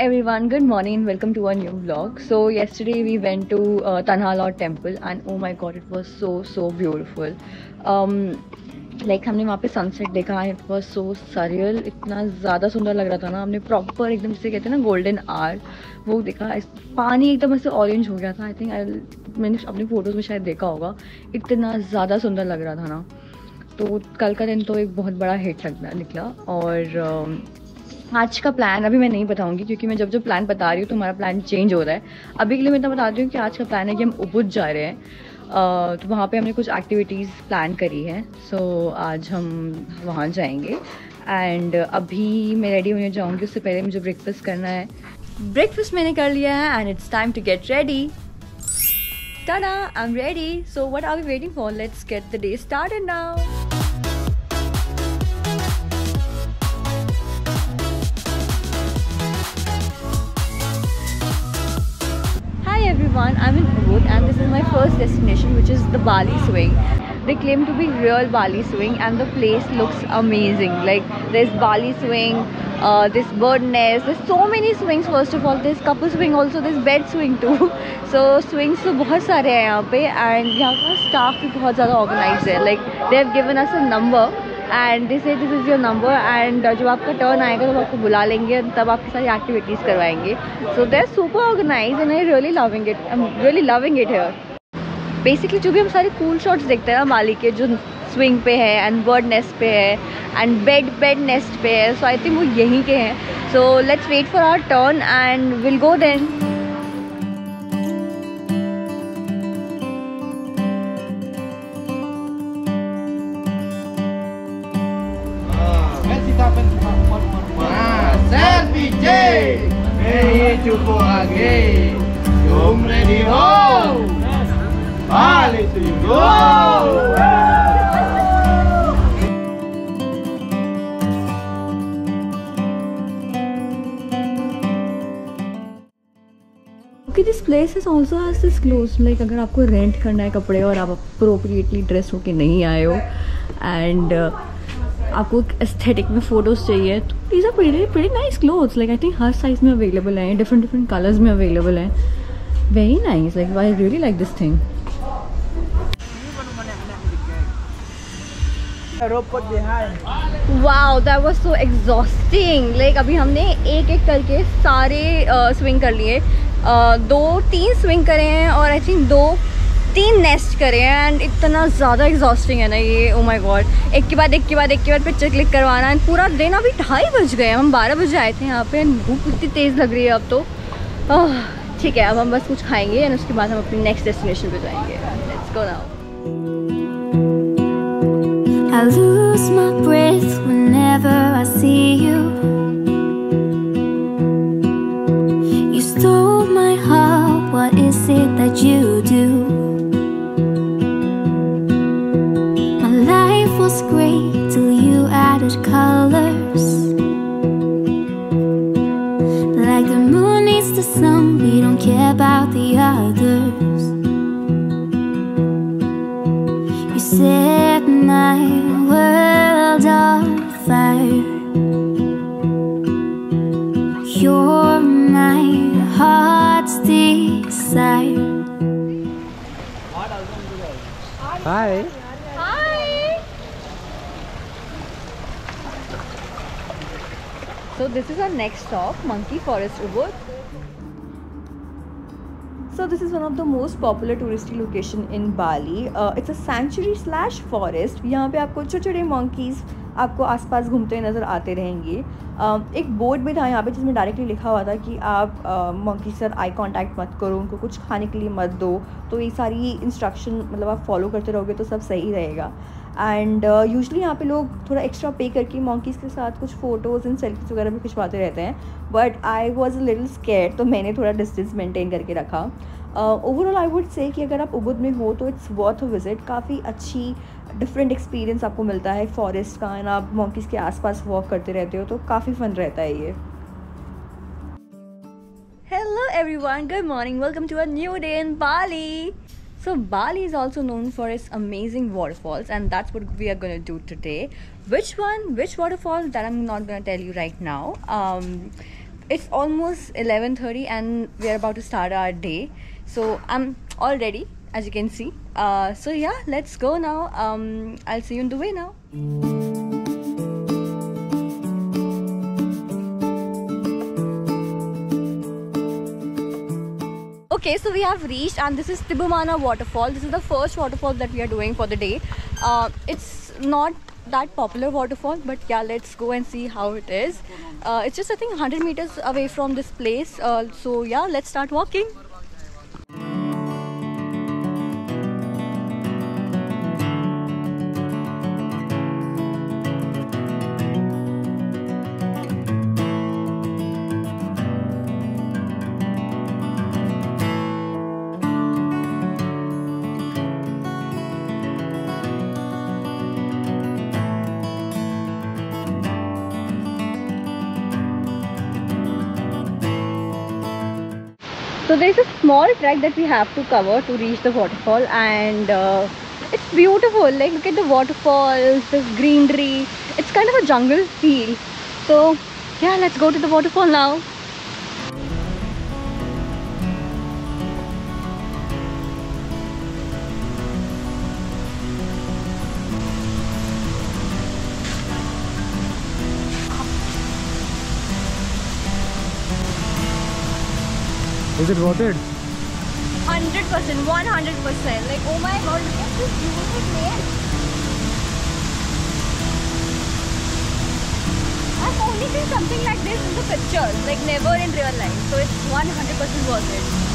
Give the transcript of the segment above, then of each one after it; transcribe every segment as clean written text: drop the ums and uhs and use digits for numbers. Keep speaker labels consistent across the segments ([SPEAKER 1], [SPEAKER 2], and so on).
[SPEAKER 1] everyone, good morning and welcome to a new vlog. So yesterday we went to Tanhalot temple and oh my god, it was so beautiful. Like हमने वहाँ पे sunset देखा, it was so surreal, इतना ज़्यादा सुंदर लग रहा था ना. हमने प्रॉपर एकदम जिसे कहते हैं ना गोल्डन आवर, वो देखा. पानी एकदम ऐसे ऑरेंज हो गया था. आई थिंक मैंने अपनी फ़ोटोज़ में शायद देखा होगा, इतना ज़्यादा सुंदर लग रहा था ना. तो कल का दिन तो एक बहुत बड़ा हिट निकला. और आज का प्लान अभी मैं नहीं बताऊंगी क्योंकि मैं जब प्लान बता रही हूँ तो हमारा प्लान चेंज हो रहा है. अभी के लिए मैं इतना बता रही हूँ कि आज का प्लान है कि हम उबुद जा रहे हैं. तो वहाँ पे हमने कुछ एक्टिविटीज़ प्लान करी है. सो आज हम वहाँ जाएंगे एंड अभी मैं रेडी होने जाऊँगी. उससे पहले मुझे ब्रेकफास्ट करना है. ब्रेकफास्ट मैंने कर लिया है and it's time to get ready. tada, I'm ready. So what are we waiting for? Let's get the day started now. Hi everyone, I'm in Ubud and this is my first destination, which is the Bali swing. They claim to be real Bali swing and the place looks amazing. Like there's Bali swing, this bird nest, there's so many swings. First of all, there's couple swing also, there's bed swing too. So swings तो बहुत सारे हैं यहाँ पे and यहाँ का staff भी बहुत ज़्यादा organized है. Like they have given us a number and they say this is your number and जब आपका turn आएगा तो आपको बुला लेंगे, तब आपकी सारी activities करवाएंगे. So they're super organized and I'm really loving it. I'm really loving it here. Basically जो भी हम सारे cool shots देखते हैं ना बाली के, जो swing पे है and bird nest पे है and bed nest पे है, so I think वो यहीं के हैं. So let's wait for our turn and we'll go then.
[SPEAKER 2] Selfie J, hey cukup lagi, jom ready ho, Bali to you go.
[SPEAKER 1] Okay, this place is also has this clothes. Like अगर आपको rent करना है कपड़े और आप appropriately dress होके नहीं आए हो एंड आपको एस्थेटिक में फ़ोटोज़ चाहिए तो these are pretty nice clothes. Like I think हर साइज़ में अवेलेबल हैं, different कलर्स में अवेलेबल हैं. Very nice. Like I really like this thing. Wow, that was so exhausting. Like अभी हमने एक करके सारे स्विंग कर लिए. 2-3 स्विंग करे हैं और आई थिंक 2-3 नेस्ट करे हैं एंड इतना ज़्यादा एग्जॉस्टिंग है ना ये. ओ माय गॉड, एक के बाद पिक्चर क्लिक करवाना है. पूरा दिन अभी 2:30 बज गए. हम 12 बजे आए थे यहाँ पे. धूप इतनी तेज़ लग रही है अब तो. ठीक है, अब हम बस कुछ खाएंगे एंड उसके बाद हम अपनी नेक्स्ट डेस्टिनेशन पे जाएंगे. Let's go now.
[SPEAKER 3] I lose my breath whenever I see you. You stole my heart, what is it that you do? My life was great till you added colors. Like the moon needs the sun, we don't care about the others. You set my world on fire. You're my heart's desire.
[SPEAKER 2] Hi.
[SPEAKER 1] So this is our next stop, Monkey Forest Ubud. So this is one of the most popular touristy location in Bali. It's a sanctuary/forest. यहाँ पे आपको छोटे monkeys आपको आसपास घूमते हुए नज़र आते रहेंगे. एक बोर्ड भी था यहाँ पे जिसमें डायरेक्टली लिखा हुआ था कि आप मंकी से आई कांटेक्ट मत करो, उनको कुछ खाने के लिए मत दो. तो ये सारी इंस्ट्रक्शन मतलब आप फॉलो करते रहोगे तो सब सही रहेगा. एंड यूजली यहाँ पे लोग थोड़ा एक्स्ट्रा पे करके मंकीज़ के साथ कुछ फ़ोटोज़ एंड सेल्फीज़ वगैरह भी खिंचवाते रहते हैं. But I was a little scared, तो मैंने थोड़ा डिस्टेंस मेंटेन करके रखा. ओवरऑल आई वुड से कि अगर आप उबुद में हो तो इट्स वर्थ अ विज़िट. काफ़ी अच्छी डिफरेंट एक्सपीरियंस आपको मिलता है फॉरेस्ट का एंड आप मंकीज़ के आसपास वॉक करते रहते हो तो काफ़ी फ़न रहता है ये. Hello everyone, good morning, welcome to a new day in Bali. So Bali is also known for its amazing waterfalls and that's what we are going to do today. Which waterfall, that I'm not going to tell you right now. it's almost 11:30 and we are about to start our day. So I'm all ready, as you can see. So yeah, let's go now. I'll see you on the way now. Okay, so we have reached, and this is Tibumana waterfall. This is the first waterfall that we are doing for the day. It's not that popular waterfall, but yeah, let's go and see how it is. It's just, I think, 100 meters away from this place. So yeah, let's start walking. So there is a small trek that we have to cover to reach the waterfall, and it's beautiful. Like, look at the waterfalls, the greenery. It's kind of a jungle feel. So yeah, let's go to the waterfall now.
[SPEAKER 2] Is it worth it?
[SPEAKER 1] 100%, 100%. Like, oh my god, look at this beautiful place. I've only seen something like this in the pictures, like never in real life. So it's 100% worth it.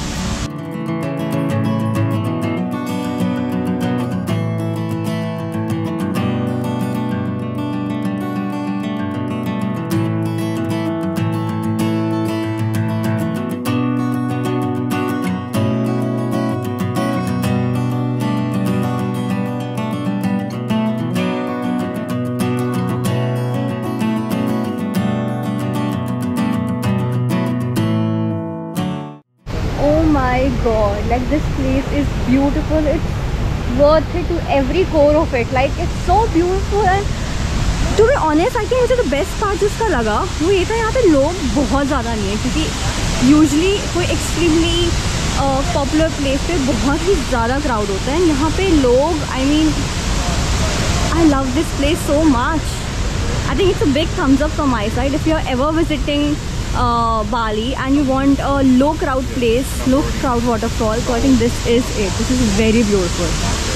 [SPEAKER 1] Oh my god, like this place is beautiful. It's worth it to every core of it. Like, it's so beautiful. And to be honest, I think मुझे the best part जिसका लगा वो ये था, यहाँ पे लोग बहुत ज़्यादा नहीं है, क्योंकि usually कोई extremely popular place पे बहुत ही ज़्यादा crowd होता है. यहाँ पे लोग, I mean, I love this place so much. I think it's a big thumbs up from my side. If you're ever visiting Bali and you want a low crowd place, low crowd waterfall, so I think this is it. This is very beautiful.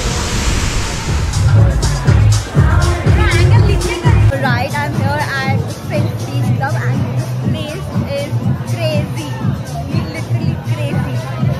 [SPEAKER 1] Right, I'm here at Finns Beach Club and this place is crazy. Literally crazy.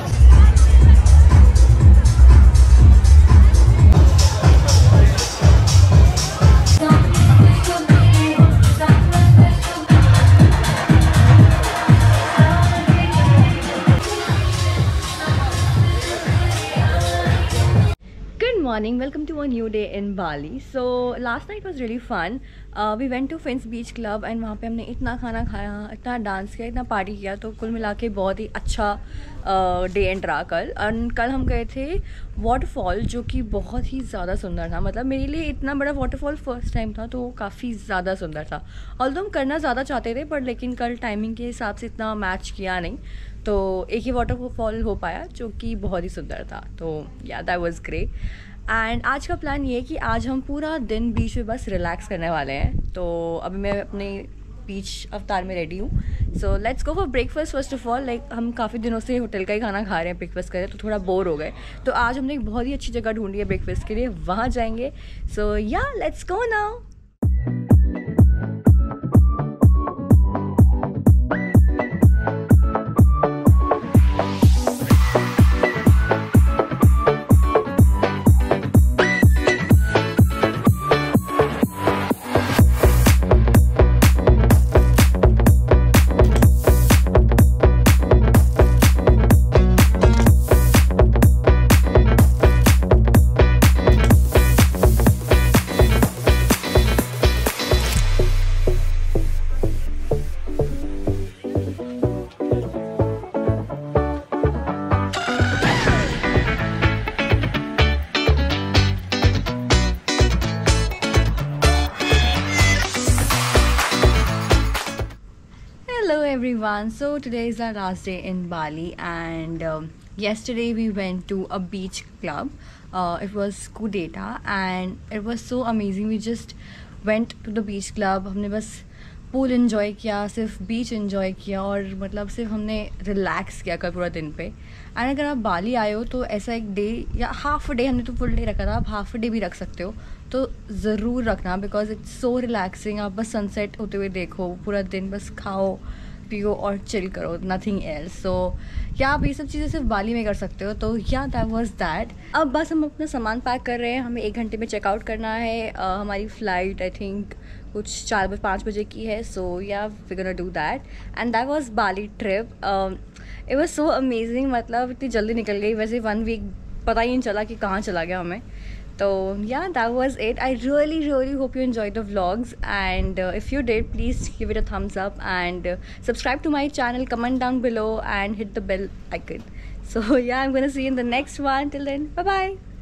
[SPEAKER 1] Morning, welcome to a new day in Bali. So last night was really fun. We went to Finns Beach Club and वहाँ पे हमने इतना खाना खाया, इतना dance किया, इतना party किया. तो कुल मिला के बहुत ही अच्छा डे एंड रहा कल. और कल हम गए थे वाटरफॉल, जो कि बहुत ही ज़्यादा सुंदर था. मतलब मेरे लिए इतना बड़ा वाटरफॉल फर्स्ट टाइम था, तो काफ़ी ज़्यादा सुंदर था. ऑल्दो हम करना ज़्यादा चाहते थे, पर लेकिन कल टाइमिंग के हिसाब से इतना मैच किया नहीं, तो एक ही वाटरफॉल हो पाया, जो कि बहुत ही सुंदर था. तो या दैट वाज ग्रेट. एंड आज का प्लान ये है कि आज हम पूरा दिन बीच में बस रिलैक्स करने वाले हैं. तो अभी मैं अपने बीच अवतार में रेडी हूँ. So let's go for breakfast. First of all, like हम काफ़ी दिनों से होटल का ही खाना खा रहे हैं, ब्रेकफास्ट कर रहे हैं, तो थोड़ा बोर हो गए. तो आज हमने एक बहुत ही अच्छी जगह ढूंढी है ब्रेकफास्ट के लिए, वहाँ जाएंगे. So yeah, let's go now. everyone. So today is our last day in Bali, and yesterday we went to a beach club. It was Kudeta, and it was so amazing. We just went to the beach club. हमने बस pool enjoy किया, सिर्फ बीच enjoy किया और मतलब सिर्फ हमने relax किया कल पूरा दिन पे. एंड अगर आप बाली आए हो तो ऐसा एक डे या हाफ डे, हमने तो फुल डे रखा था, आप हाफ डे भी रख सकते हो तो ज़रूर रखना, बिकॉज इट्स सो रिलैक्सिंग. आप बस सनसेट होते हुए देखो, पूरा दिन बस खाओ पियो और चिल करो, नथिंग एल्स. सो या आप ये सब चीज़ें सिर्फ बाली में कर सकते हो. तो या दैट वाज दैट. अब बस हम अपना सामान पैक कर रहे हैं, हमें 1 घंटे में चेकआउट करना है. हमारी फ़्लाइट आई थिंक कुछ 4-5 बजे की है. So yeah we gonna do that. And that was Bali trip. It was so amazing. मतलब इतनी जल्दी निकल गई. वैसे 1 वीक पता ही नहीं चला कि कहाँ चला गया हमें. So yeah, that was it. I really hope you enjoyed the vlogs, and if you did, please give it a thumbs up and subscribe to my channel, comment down below and hit the bell icon. So yeah, I'm gonna see you in the next one. Till then, bye bye.